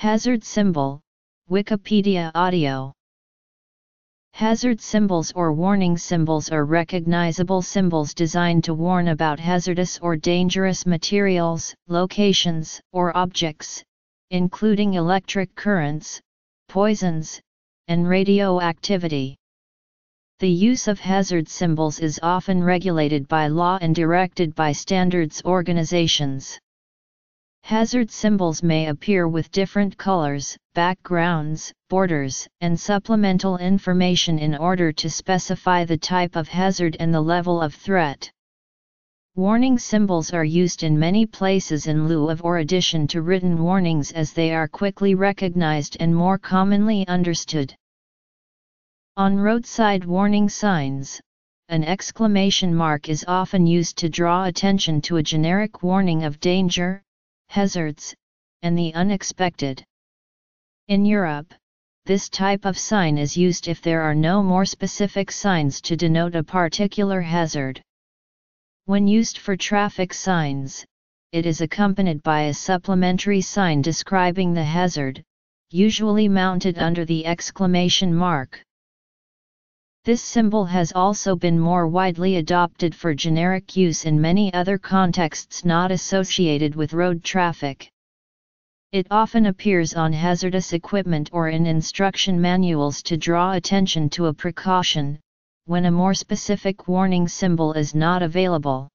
Hazard symbol, Wikipedia audio. Hazard symbols or warning symbols are recognizable symbols designed to warn about hazardous or dangerous materials, locations, or objects, including electric currents, poisons, and radioactivity. The use of hazard symbols is often regulated by law and directed by standards organizations. Hazard symbols may appear with different colors, backgrounds, borders, and supplemental information in order to specify the type of hazard and the level of threat. Warning symbols are used in many places in lieu of or addition to written warnings as they are quickly recognized and more commonly understood. On roadside warning signs, an exclamation mark is often used to draw attention to a generic warning of danger, hazards, and the unexpected. In Europe, this type of sign is used if there are no more specific signs to denote a particular hazard. When used for traffic signs, it is accompanied by a supplementary sign describing the hazard, usually mounted under the exclamation mark. This symbol has also been more widely adopted for generic use in many other contexts not associated with road traffic. It often appears on hazardous equipment or in instruction manuals to draw attention to a precaution, when a more specific warning symbol is not available.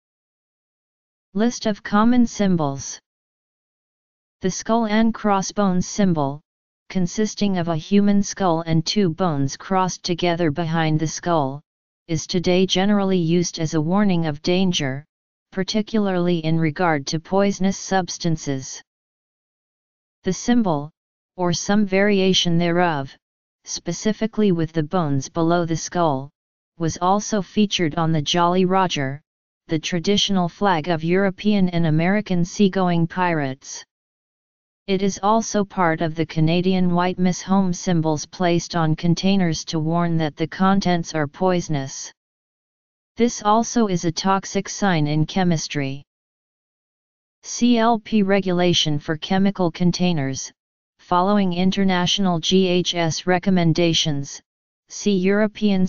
List of common symbols. The skull and crossbones symbol, consisting of a human skull and two bones crossed together behind the skull, is today generally used as a warning of danger, particularly in regard to poisonous substances. The symbol, or some variation thereof, specifically with the bones below the skull, was also featured on the Jolly Roger, the traditional flag of European and American seagoing pirates. It is also part of the Canadian White Miss home symbols placed on containers to warn that the contents are poisonous. This also is a toxic sign in chemistry. CLP regulation for chemical containers, following international GHS recommendations, see European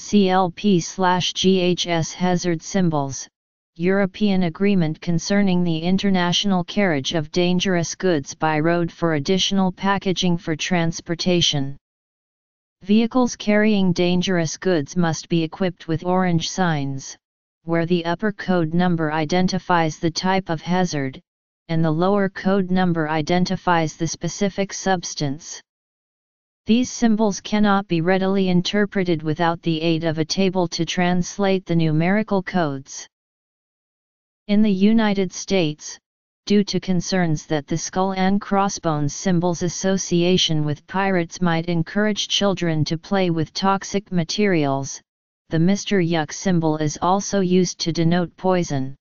CLP/GHS hazard symbols, European Agreement concerning the international carriage of dangerous goods by road for additional packaging for transportation. Vehicles carrying dangerous goods must be equipped with orange signs, where the upper code number identifies the type of hazard, and the lower code number identifies the specific substance. These symbols cannot be readily interpreted without the aid of a table to translate the numerical codes. In the United States, due to concerns that the skull and crossbones symbol's association with pirates might encourage children to play with toxic materials, the Mr. Yuck symbol is also used to denote poison.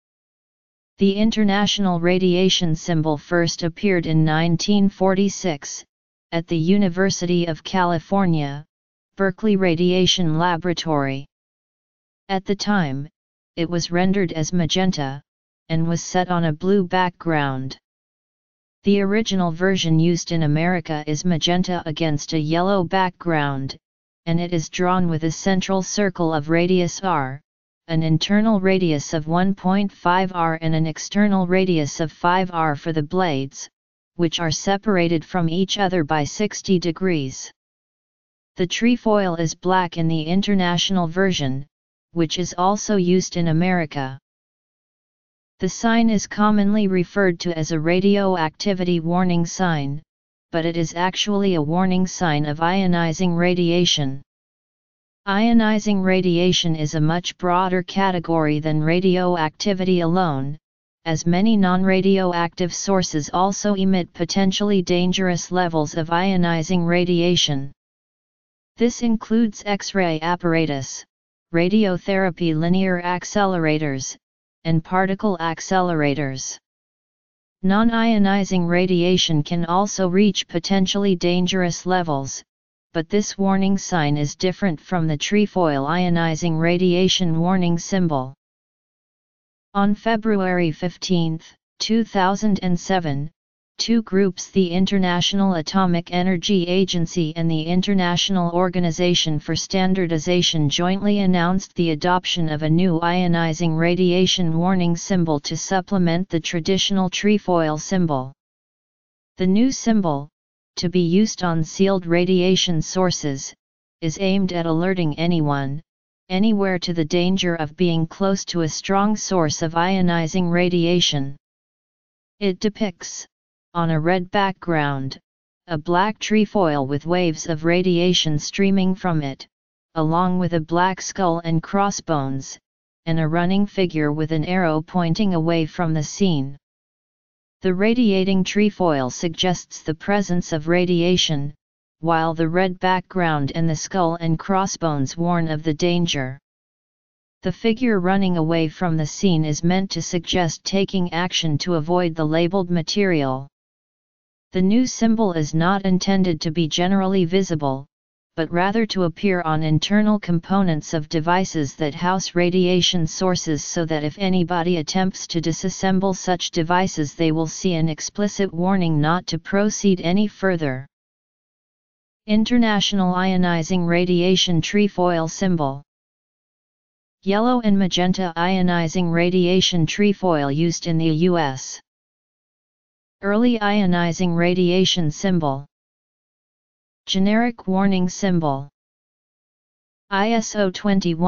The International Radiation symbol first appeared in 1946, at the University of California, Berkeley Radiation Laboratory. At the time, it was rendered as magenta, and was set on a blue background. The original version used in America is magenta against a yellow background, and it is drawn with a central circle of radius r, an internal radius of 1.5 r and an external radius of 5 r for the blades, which are separated from each other by 60 degrees. The trefoil is black in the international version, which is also used in America. The sign is commonly referred to as a radioactivity warning sign, but it is actually a warning sign of ionizing radiation. Ionizing radiation is a much broader category than radioactivity alone, as many non-radioactive sources also emit potentially dangerous levels of ionizing radiation. This includes X-ray apparatus, radiotherapy linear accelerators, and particle accelerators. Non-ionizing radiation can also reach potentially dangerous levels, but this warning sign is different from the trefoil ionizing radiation warning symbol. On February 15, 2007, Two groups, the International Atomic Energy Agency and the International Organization for Standardization, jointly announced the adoption of a new ionizing radiation warning symbol to supplement the traditional trefoil symbol. The new symbol, to be used on sealed radiation sources, is aimed at alerting anyone, anywhere to the danger of being close to a strong source of ionizing radiation. It depicts, on a red background, a black trefoil with waves of radiation streaming from it, along with a black skull and crossbones, and a running figure with an arrow pointing away from the scene. The radiating trefoil suggests the presence of radiation, while the red background and the skull and crossbones warn of the danger. The figure running away from the scene is meant to suggest taking action to avoid the labeled material. The new symbol is not intended to be generally visible, but rather to appear on internal components of devices that house radiation sources, so that if anybody attempts to disassemble such devices, they will see an explicit warning not to proceed any further. International Ionizing Radiation Trefoil Symbol. Yellow and magenta ionizing radiation trefoil used in the U.S. Early ionizing radiation symbol. Generic warning symbol. ISO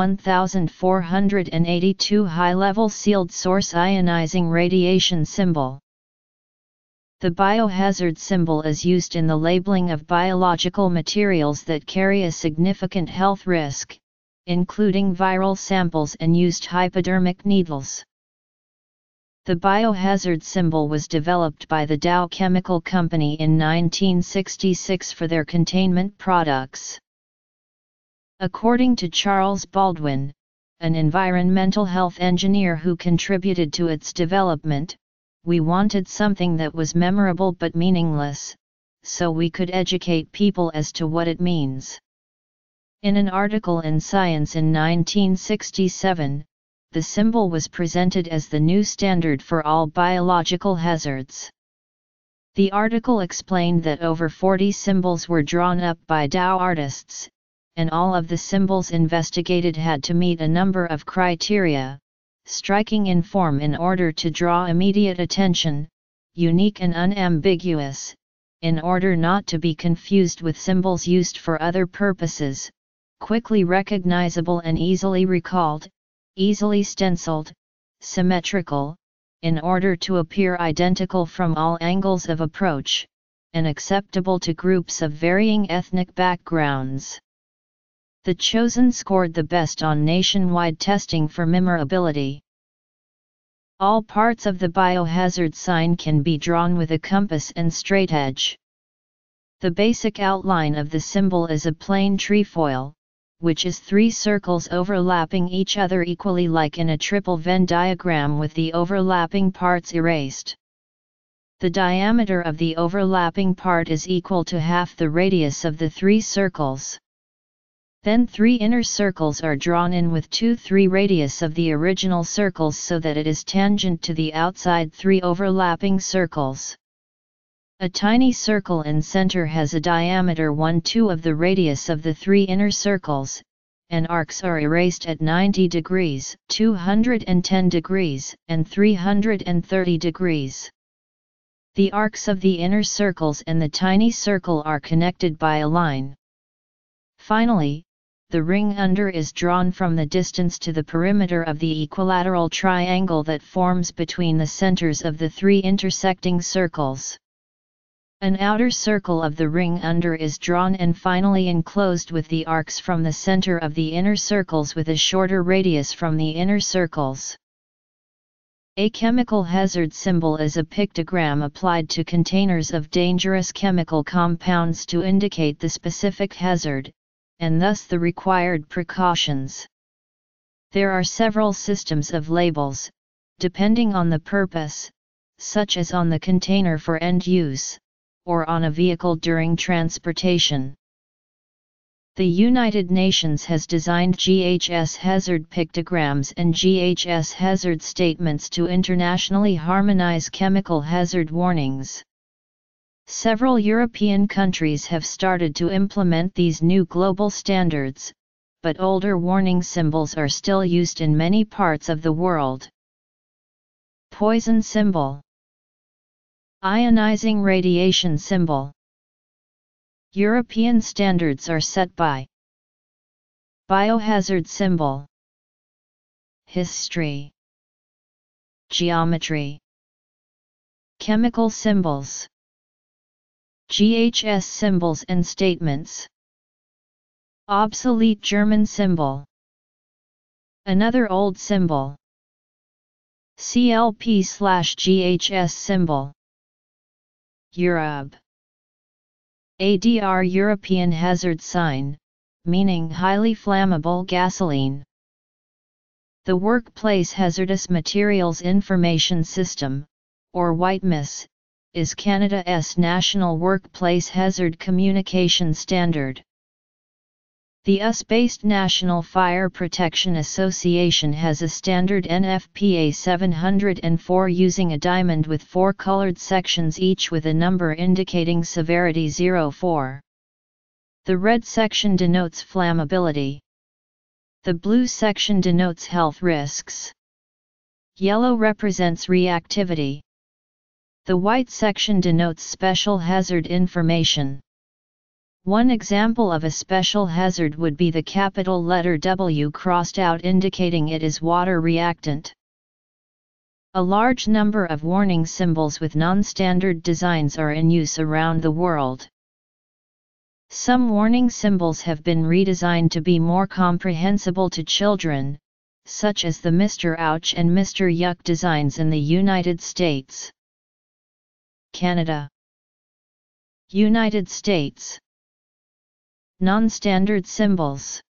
21482 high-level sealed source ionizing radiation symbol. The biohazard symbol is used in the labeling of biological materials that carry a significant health risk, including viral samples and used hypodermic needles. The biohazard symbol was developed by the Dow Chemical Company in 1966 for their containment products. According to Charles Baldwin, an environmental health engineer who contributed to its development, we wanted something that was memorable but meaningless, so we could educate people as to what it means. In an article in Science in 1967, the symbol was presented as the new standard for all biological hazards. The article explained that over 40 symbols were drawn up by Dow artists, and all of the symbols investigated had to meet a number of criteria, striking in form in order to draw immediate attention, unique and unambiguous, in order not to be confused with symbols used for other purposes, quickly recognizable and easily recalled, easily stenciled, symmetrical, in order to appear identical from all angles of approach, and acceptable to groups of varying ethnic backgrounds. The chosen scored the best on nationwide testing for memorability. All parts of the biohazard sign can be drawn with a compass and straightedge. The basic outline of the symbol is a plain trefoil, which is 3 circles overlapping each other equally, like in a triple Venn diagram, with the overlapping parts erased. The diameter of the overlapping part is equal to half the radius of the 3 circles. Then 3 inner circles are drawn in with 2/3 radius of the original circles, so that it is tangent to the outside 3 overlapping circles. A tiny circle in center has a diameter 1/2 of the radius of the 3 inner circles, and arcs are erased at 90 degrees, 210 degrees, and 330 degrees. The arcs of the inner circles and the tiny circle are connected by a line. Finally, the ring under is drawn from the distance to the perimeter of the equilateral triangle that forms between the centers of the 3 intersecting circles. An outer circle of the ring under is drawn and finally enclosed with the arcs from the center of the inner circles, with a shorter radius from the inner circles. A chemical hazard symbol is a pictogram applied to containers of dangerous chemical compounds to indicate the specific hazard, and thus the required precautions. There are several systems of labels, depending on the purpose, such as on the container for end use, or on a vehicle during transportation. The United Nations has designed GHS hazard pictograms and GHS hazard statements to internationally harmonize chemical hazard warnings. Several European countries have started to implement these new global standards, but older warning symbols are still used in many parts of the world. Poison symbol. Ionizing radiation symbol. European standards are set by biohazard symbol. History. Geometry. Chemical symbols. GHS symbols and statements. Obsolete German symbol. Another old symbol. CLP/GHS symbol. Europe. ADR European hazard sign, meaning highly flammable gasoline. The Workplace Hazardous Materials Information System, or WHITEMIS, is Canada's national workplace hazard communication standard. The US-based National Fire Protection Association has a standard NFPA 704 using a diamond with 4 colored sections each with a number indicating severity 04. The red section denotes flammability. The blue section denotes health risks. Yellow represents reactivity. The white section denotes special hazard information. One example of a special hazard would be the capital letter W crossed out indicating it is water reactant. A large number of warning symbols with non-standard designs are in use around the world. Some warning symbols have been redesigned to be more comprehensible to children, such as the Mr. Ouch and Mr. Yuck designs in the United States. Canada. United States. Non-standard symbols.